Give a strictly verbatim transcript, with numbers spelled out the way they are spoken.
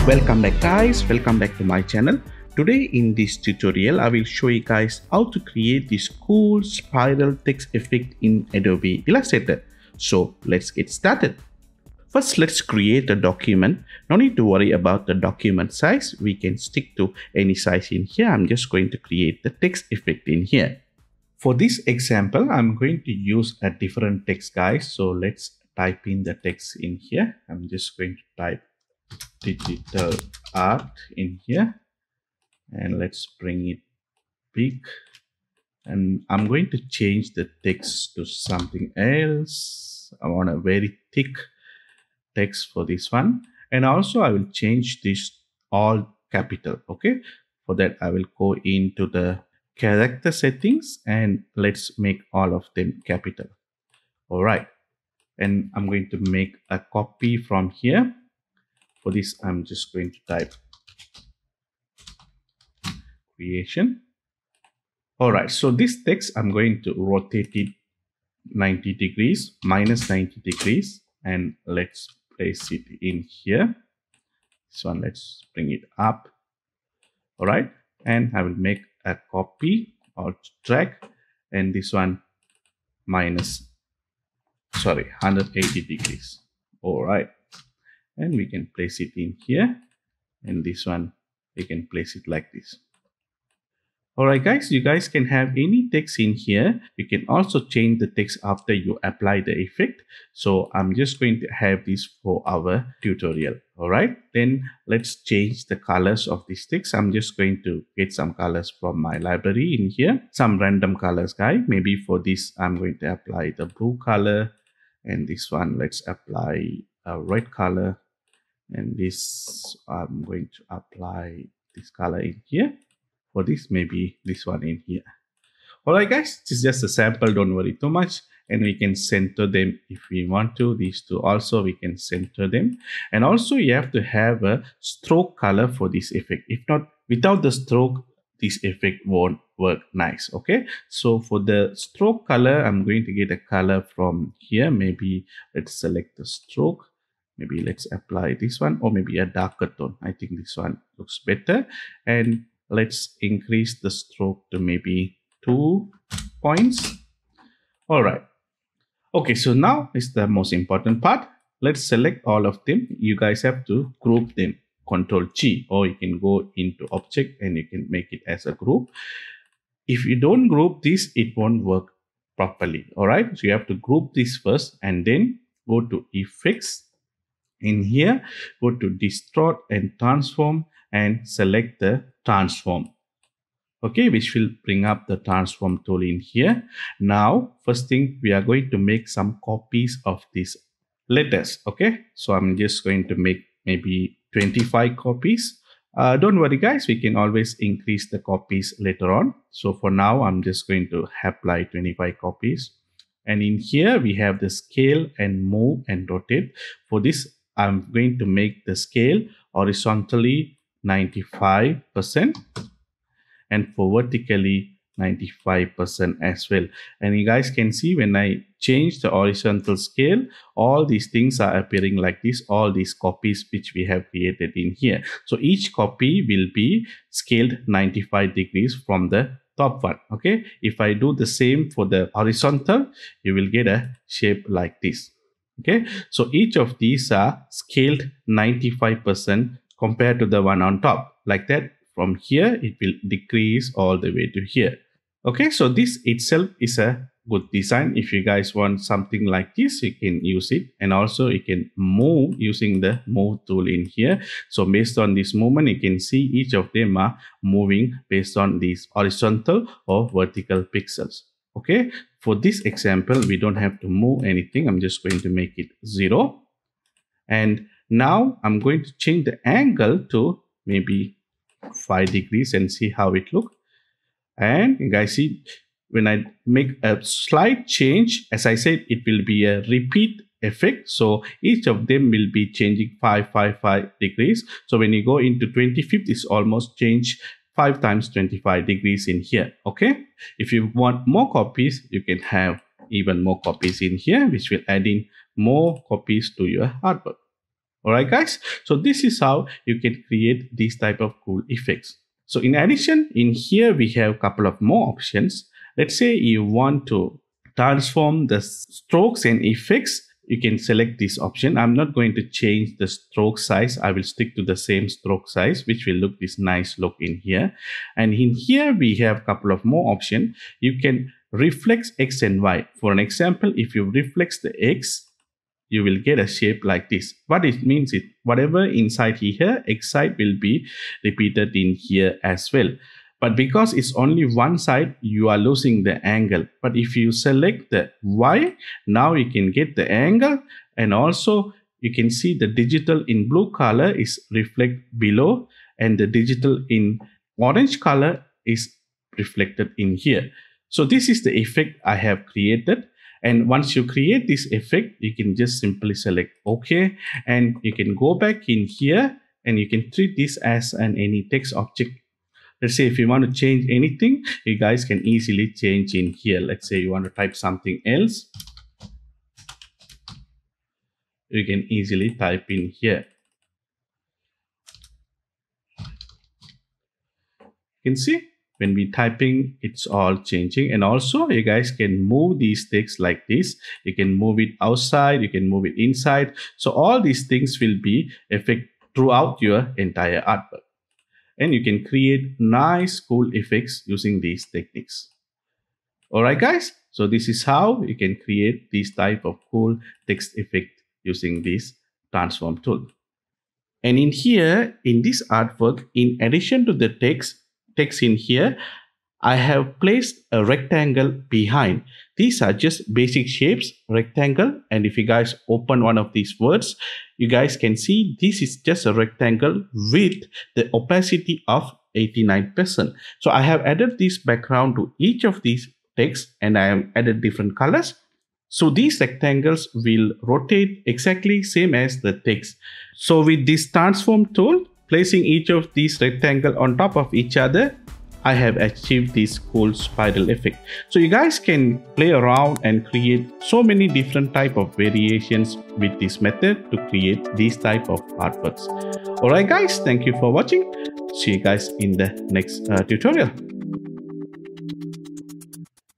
Welcome back guys, welcome back to my channel. Today in this tutorial I will show you guys how to create this cool spiral text effect in Adobe Illustrator. So let's get started. First, let's create a document. No need to worry about the document size. We can stick to any size in here. I'm just going to create the text effect in here. For this example, I'm going to use a different text guys. So let's type in the text in here. I'm just going to type digital art in here and let's bring it big, and I'm going to change the text to something else. I want a very thick text for this one, and also I will change this all capital. Okay, for that I will go into the character settings and let's make all of them capital. All right, and I'm going to make a copy from here. For this, I'm just going to type creation. All right, so this text, I'm going to rotate it ninety degrees, minus ninety degrees, and let's place it in here. This one, let's bring it up. All right, and I will make a copy or drag, and this one minus, sorry, one hundred eighty degrees. All right. And we can place it in here, and this one we can place it like this. All right guys, you guys can have any text in here. You can also change the text after you apply the effect. So I'm just going to have this for our tutorial. All right, then let's change the colors of this text. I'm just going to get some colors from my library in here, some random colors guys. Maybe for this I'm going to apply the blue color, and this one let's apply a red color. And this, I'm going to apply this color in here. For this, maybe this one in here. All right, guys, this is just a sample. Don't worry too much. And we can center them if we want to. These two also, we can center them. And also, you have to have a stroke color for this effect. If not, without the stroke, this effect won't work nice. Okay, so for the stroke color, I'm going to get a color from here. Maybe let's select the stroke. Maybe let's apply this one, or maybe a darker tone. I think this one looks better. And let's increase the stroke to maybe two points. All right. Okay, so now is the most important part. Let's select all of them. You guys have to group them. Control G, or you can go into object and you can make it as a group. If you don't group this, it won't work properly. All right. So you have to group this first and then go to effects. In here, go to distort and transform and select the transform. Okay, which will bring up the transform tool in here. Now, first thing, we are going to make some copies of these letters. Okay, so I'm just going to make maybe twenty-five copies. Uh, don't worry guys, we can always increase the copies later on. So for now, I'm just going to apply twenty-five copies. And in here, we have the scale and move and rotate. For this, I'm going to make the scale horizontally ninety-five percent and for vertically ninety-five percent as well. And you guys can see when I change the horizontal scale, all these things are appearing like this, all these copies which we have created in here. So each copy will be scaled ninety-five degrees from the top one. Okay, if I do the same for the horizontal, you will get a shape like this. Okay, so each of these are scaled ninety-five percent compared to the one on top. Like that, from here, it will decrease all the way to here. Okay, so this itself is a good design. If you guys want something like this, you can use it. And also you can move using the move tool in here. So based on this movement, you can see each of them are moving based on these horizontal or vertical pixels. Okay, for this example, we don't have to move anything. I'm just going to make it zero. And now I'm going to change the angle to maybe five degrees and see how it looks. And you guys see, when I make a slight change, as I said, it will be a repeat effect. So each of them will be changing five, five, five degrees. So when you go into twenty-fifth, it's almost changed five times twenty-five degrees in here. Okay, if you want more copies, you can have even more copies in here, which will add in more copies to your artwork. Alright guys, so this is how you can create these type of cool effects. So in addition, in here we have a couple of more options. Let's say you want to transform the strokes and effects. You can select this option. I'm not going to change the stroke size. I will stick to the same stroke size, which will look this nice look in here. And in here we have a couple of more options. You can reflex X and Y. For an example, if you reflex the X, you will get a shape like this. What it means is whatever inside here, X side will be repeated in here as well. But because it's only one side, you are losing the angle. But if you select the Y, now you can get the angle, and also you can see the digital in blue color is reflect below, and the digital in orange color is reflected in here. So this is the effect I have created. And once you create this effect, you can just simply select OK, and you can go back in here and you can treat this as an any text object. Let's say if you want to change anything, you guys can easily change in here. Let's say you want to type something else. You can easily type in here. You can see when we typing, it's all changing. And also you guys can move these text like this. You can move it outside, you can move it inside. So all these things will be effect throughout your entire artwork. And you can create nice cool effects using these techniques. Alright guys, so this is how you can create this type of cool text effect using this transform tool. And in here, in this artwork, in addition to the text, text in here, I have placed a rectangle behind. These are just basic shapes, rectangle. And if you guys open one of these words, you guys can see this is just a rectangle with the opacity of eighty-nine percent. So I have added this background to each of these texts, and I have added different colors. So these rectangles will rotate exactly same as the text. So with this transform tool, placing each of these rectangles on top of each other, I have achieved this cool spiral effect. So you guys can play around and create so many different type of variations with this method to create these type of artworks. Alright guys, thank you for watching. See you guys in the next uh, tutorial.